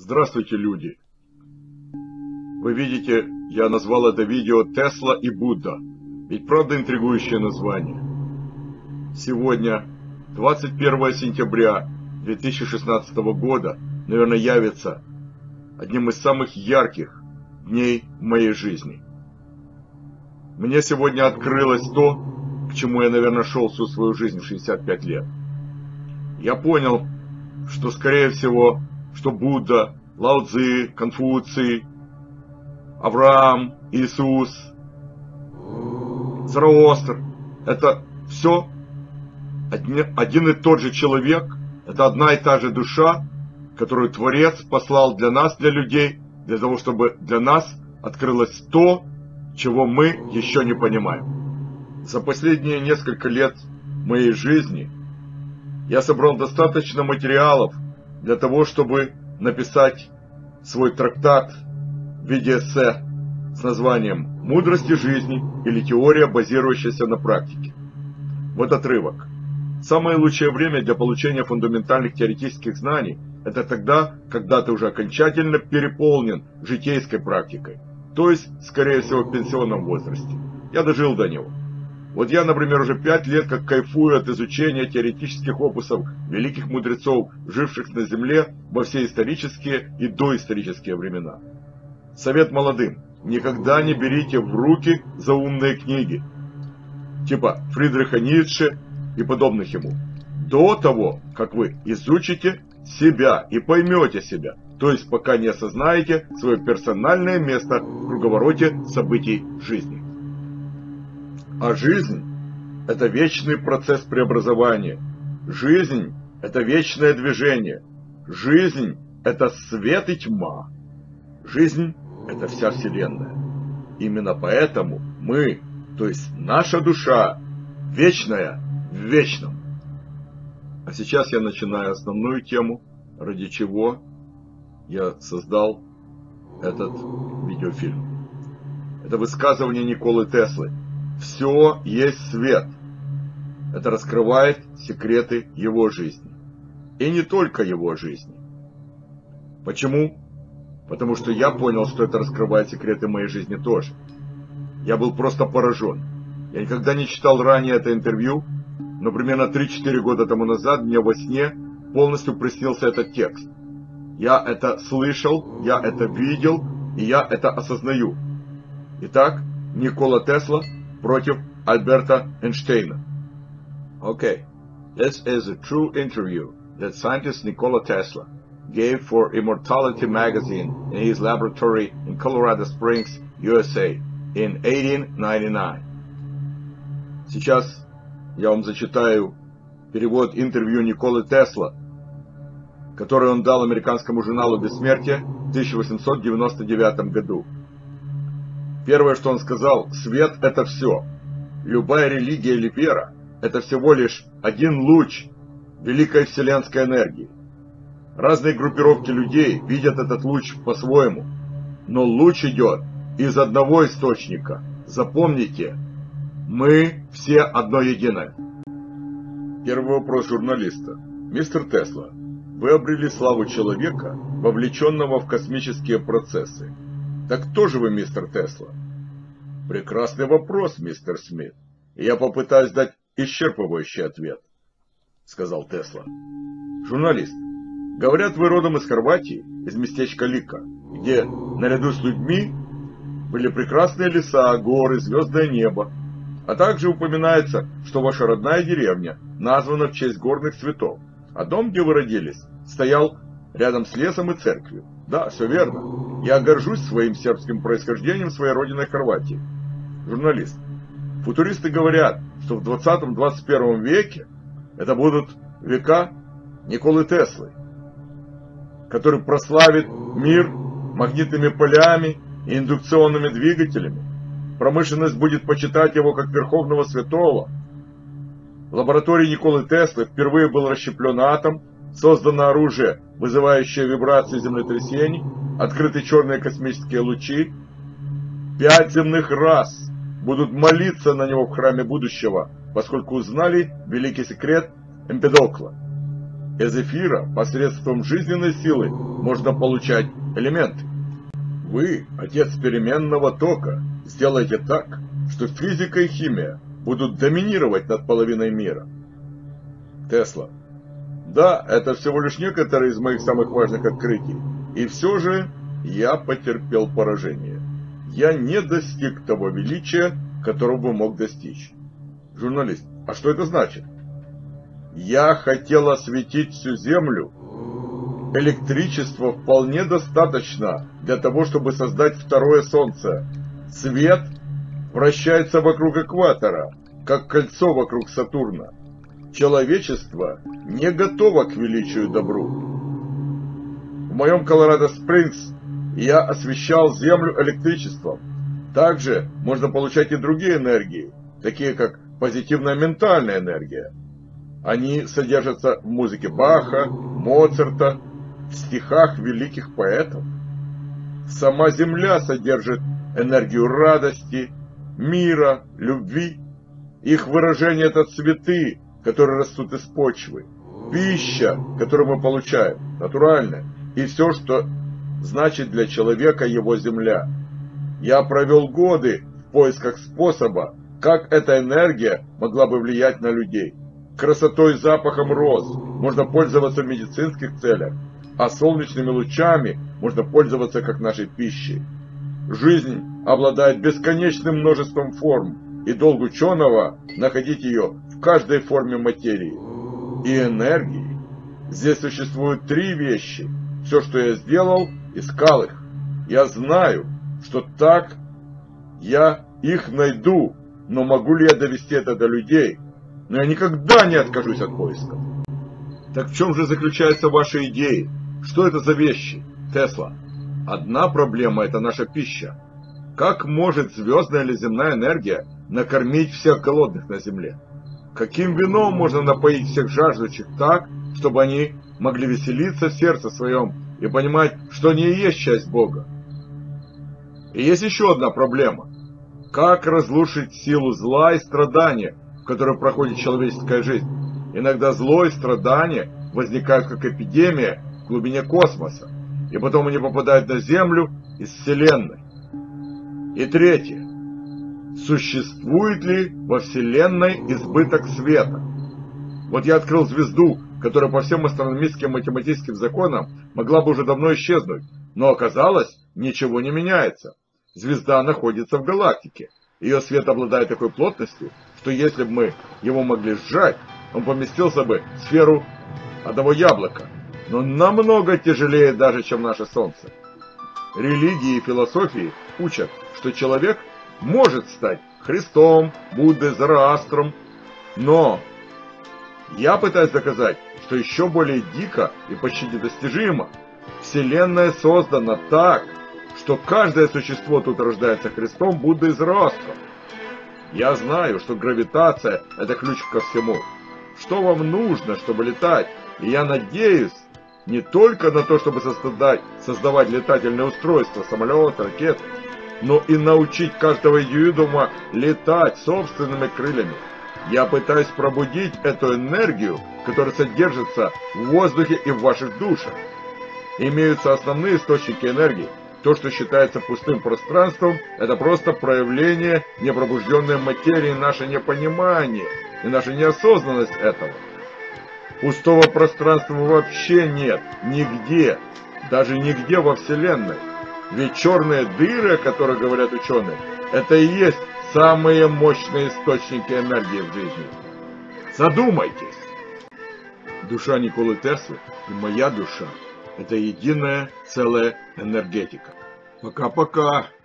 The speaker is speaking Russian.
Здравствуйте, люди! Вы видите, я назвал это видео «Тесла и Будда». Ведь правда интригующее название? Сегодня, 21 сентября 2016 года, наверное, явится одним из самых ярких дней в моей жизни. Мне сегодня открылось то, к чему я, наверное, шел всю свою жизнь в 65 лет. Я понял, что, скорее всего, что Будда, Лао Цзы, Конфуций, Авраам, Иисус, Зараостр – это все один и тот же человек, это одна и та же душа, которую Творец послал для нас, для людей, для того, чтобы для нас открылось то, чего мы еще не понимаем. За последние несколько лет моей жизни я собрал достаточно материалов для того, чтобы написать свой трактат в виде эссе с названием «Мудрости жизни» или «Теория, базирующаяся на практике». Вот отрывок. Самое лучшее время для получения фундаментальных теоретических знаний – это тогда, когда ты уже окончательно переполнен житейской практикой, то есть, скорее всего, в пенсионном возрасте. Я дожил до него. Вот я, например, уже 5 лет как кайфую от изучения теоретических опусов великих мудрецов, живших на Земле во все исторические и доисторические времена. Совет молодым: никогда не берите в руки заумные книги, типа Фридриха Ницше и подобных ему, до того, как вы изучите себя и поймете себя, то есть пока не осознаете свое персональное место в круговороте событий жизни. А жизнь – это вечный процесс преобразования. Жизнь – это вечное движение. Жизнь – это свет и тьма. Жизнь – это вся Вселенная. Именно поэтому мы, то есть наша душа, вечная в вечном. А сейчас я начинаю основную тему, ради чего я создал этот видеофильм. Это высказывание Николы Теслы. Все есть свет. Это раскрывает секреты его жизни. И не только его жизни. Почему? Потому что я понял, что это раскрывает секреты моей жизни тоже. Я был просто поражен. Я никогда не читал ранее это интервью, но примерно 3-4 года тому назад мне во сне полностью приснился этот текст. Я это слышал, я это видел, и я это осознаю. Итак, Никола Тесла против Альберта Эйнштейна. Okay, this is a true interview that scientist Nikola Tesla gave for Immortality magazine in his laboratory in Colorado Springs, USA in 1899. Сейчас я вам зачитаю перевод интервью Николы Тесла, которое он дал американскому журналу «Бессмертие» в 1899 году. Первое, что он сказал: свет – это все. Любая религия или вера – это всего лишь один луч великой вселенской энергии. Разные группировки людей видят этот луч по-своему, но луч идет из одного источника. Запомните, мы все одно единое. Первый вопрос журналиста. Мистер Тесла, вы обрели славу человека, вовлеченного в космические процессы. Так кто же вы, мистер Тесла? Прекрасный вопрос, мистер Смит. И я попытаюсь дать исчерпывающий ответ, сказал Тесла. Журналист, говорят, вы родом из Хорватии, из местечка Лика, где наряду с людьми были прекрасные леса, горы, звездное небо. А также упоминается, что ваша родная деревня названа в честь горных цветов, а дом, где вы родились, стоял рядом с лесом и церковью. Да, все верно. Я горжусь своим сербским происхождением, своей родиной Хорватии. Журналист. Футуристы говорят, что в 20-21 веке это будут века Николы Теслы, который прославит мир магнитными полями и индукционными двигателями. Промышленность будет почитать его как верховного святого. В лаборатории Николы Теслы впервые был расщеплен атом, создано оружие, вызывающее вибрации землетрясений, открыты черные космические лучи. 5 земных рас будут молиться на него в храме будущего, поскольку узнали великий секрет Эмпедокла. Из эфира посредством жизненной силы можно получать элементы. Вы, отец переменного тока, сделайте так, что физика и химия будут доминировать над половиной мира. Тесла. Да, это всего лишь некоторые из моих самых важных открытий. И все же я потерпел поражение. Я не достиг того величия, которого бы мог достичь. Журналист. А что это значит? Я хотел осветить всю Землю. Электричества вполне достаточно для того, чтобы создать второе Солнце. Свет вращается вокруг экватора, как кольцо вокруг Сатурна. Человечество не готово к величию добру. В моем Колорадо-Спрингс я освещал Землю электричеством. Также можно получать и другие энергии, такие как позитивная ментальная энергия. Они содержатся в музыке Баха, Моцарта, в стихах великих поэтов. Сама Земля содержит энергию радости, мира, любви. Их выражение – это цветы, которые растут из почвы, пища, которую мы получаем, натуральная, и все, что значит для человека его земля. Я провел годы в поисках способа, как эта энергия могла бы влиять на людей. Красотой и запахом роз можно пользоваться в медицинских целях, а солнечными лучами можно пользоваться как нашей пищей. Жизнь обладает бесконечным множеством форм, и долг ученого находить ее в каждой форме материи и энергии. Здесь существуют три вещи. Все, что я сделал, искал их. Я знаю, что так я их найду, но могу ли я довести это до людей? Но я никогда не откажусь от поиска. Так в чем же заключаются ваши идеи? Что это за вещи, Тесла? Одна проблема – это наша пища. Как может звездная или земная энергия накормить всех голодных на Земле? Каким вином можно напоить всех жаждущих так, чтобы они могли веселиться в сердце своем и понимать, что они и есть часть Бога? И есть еще одна проблема. Как разрушить силу зла и страдания, в которой проходит человеческая жизнь? Иногда зло и страдания возникают как эпидемия в глубине космоса, и потом они попадают на Землю из Вселенной. И третье. Существует ли во Вселенной избыток света? Вот я открыл звезду, которая по всем астрономическим и математическим законам могла бы уже давно исчезнуть, но оказалось, ничего не меняется. Звезда находится в галактике. Ее свет обладает такой плотностью, что если бы мы его могли сжать, он поместился бы в сферу одного яблока, но намного тяжелее даже, чем наше Солнце. Религии и философии учат, что человек может стать Христом, Буддой, Зороастром, но я пытаюсь доказать, что еще более дико и почти недостижимо. Вселенная создана так, что каждое существо тут рождается Христом, Буддой и Зороастром. Я знаю, что гравитация – это ключ ко всему. Что вам нужно, чтобы летать? И я надеюсь не только на то, чтобы создавать летательные устройства, самолеты, ракеты, но и научить каждого индивидуума летать собственными крыльями. Я пытаюсь пробудить эту энергию, которая содержится в воздухе и в ваших душах. Имеются основные источники энергии. То, что считается пустым пространством, это просто проявление непробужденной материи, наше непонимание и наша неосознанность этого. Пустого пространства вообще нет, нигде, даже нигде во Вселенной. Ведь черные дыры, о которых говорят ученые, это и есть самые мощные источники энергии в жизни. Задумайтесь! Душа Николы Теслы и моя душа – это единая целая энергетика. Пока-пока!